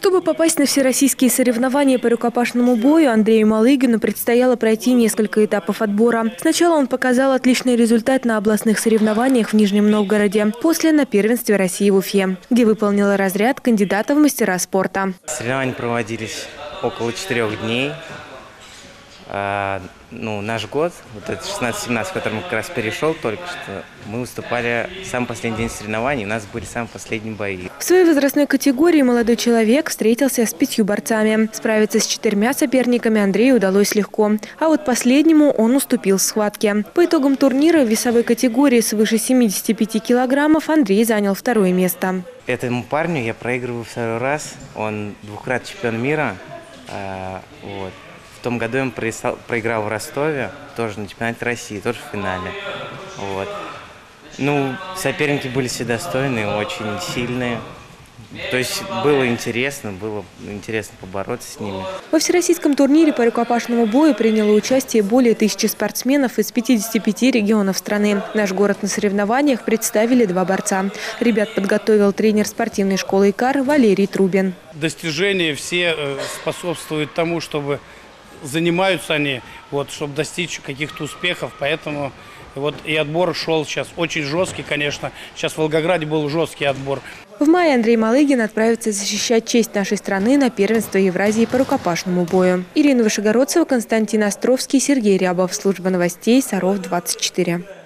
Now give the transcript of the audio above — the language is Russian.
Чтобы попасть на всероссийские соревнования по рукопашному бою, Андрею Малыгину предстояло пройти несколько этапов отбора. Сначала он показал отличный результат на областных соревнованиях в Нижнем Новгороде, после на первенстве России в Уфе, где выполнил разряд кандидата в мастера спорта. Соревнования проводились около 4 дней. Наш год, вот этот 16-17, в котором я как раз перешел только что, мы выступали самый последний день соревнований, у нас были самые последние бои. В своей возрастной категории молодой человек встретился с 5 борцами. Справиться с 4 соперниками Андрею удалось легко, а вот последнему он уступил в схватке. По итогам турнира в весовой категории свыше 75 килограммов Андрей занял 2-е место. Этому парню я проигрываю 2-й раз, он 2-кратный чемпион мира. В том году он проиграл в Ростове, тоже на чемпионате России, тоже в финале. Соперники были все достойные, очень сильные. То есть было интересно побороться с ними. Во всероссийском турнире по рукопашному бою приняло участие более 1000 спортсменов из 55 регионов страны. Наш город на соревнованиях представили 2 борца. Ребят подготовил тренер спортивной школы ИКАР Валерий Трубин. Достижения все способствуют тому, чтобы занимаются они, чтобы достичь каких-то успехов, поэтому и отбор шел сейчас очень жесткий, конечно. Сейчас в Волгограде был жесткий отбор. В мае Андрей Малыгин отправится защищать честь нашей страны на первенство Евразии по рукопашному бою. Ирина Вышегородцева, Константин Островский, Сергей Рябов. Служба новостей Саров 24.